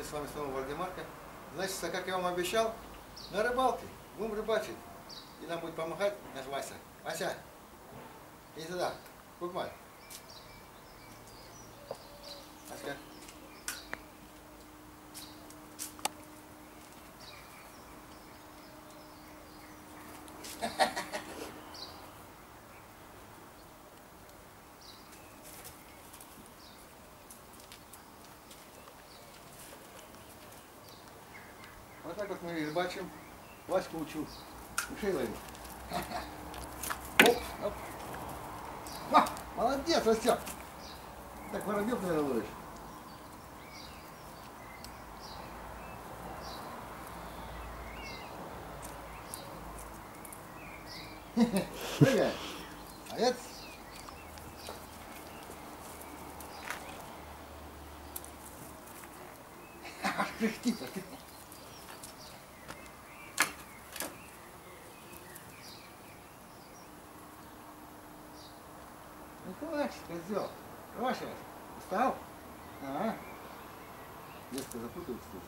с вами снова Вальдемарка. Значит, как я вам обещал, на рыбалке будем рыбачить. И нам будет помогать наш Вася. Вася, иди сюда, кукмаль. Васька. Вот так вот мы рыбачим. Ваську учу. Ушей ловим. Оп, оп. А, молодец, Вася. Так, воробьев, наверное, ловишь. Прыгай. Молодец. Ах, кряхтит. Ну, хватит, козел. Хорошо. Устал? Ага. Детка запуталась тут.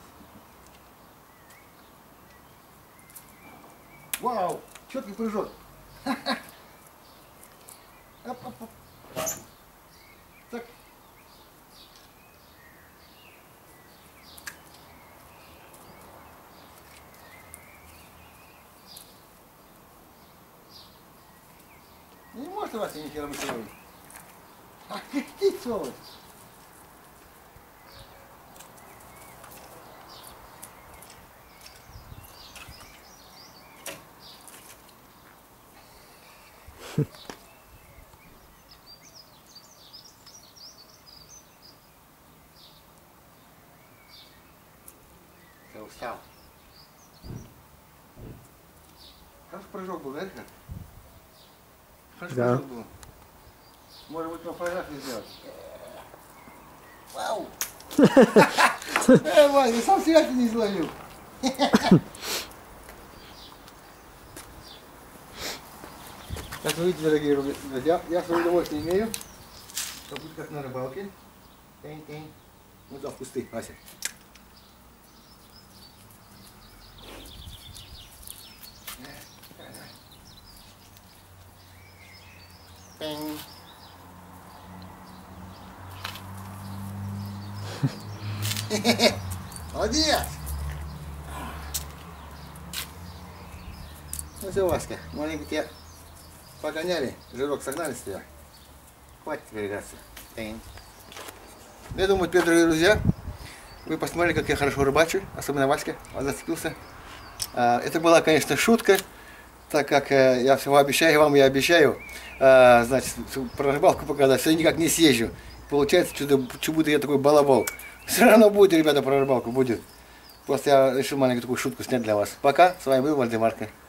Вау! Четкий прыжок. Оп, оп, оп. Так. Не может у вас ни хера быть ловить. Ах, ты сволочь! Все, устал. Хороший прыжок был, да, Рихард? Хороший прыжок был. Может быть, на фотографии сделать. Вау! Вань, я сам себя не изловил. Как вы видите, дорогие друзья, я свое удовольствие имею. Побыть как на рыбалке. Тень-тень. Вот там в кусты, Вася. Пень. Молодец! Ну все, Васька, маленько тебя погоняли, жирок согнали с тебя. Хватит перегаться. Я думаю, теперь, дорогие друзья, вы посмотрели, как я хорошо рыбачу, особенно Васька, он зацепился. Это была, конечно, шутка, так как я всего обещаю вам, я обещаю, значит, про рыбалку показать, все никак не съезжу. Получается, что будто я такой балабол. Все равно будет, ребята, про рыбалку будет. Просто я решил маленькую такую шутку снять для вас. Пока, с вами был Вальдемарка.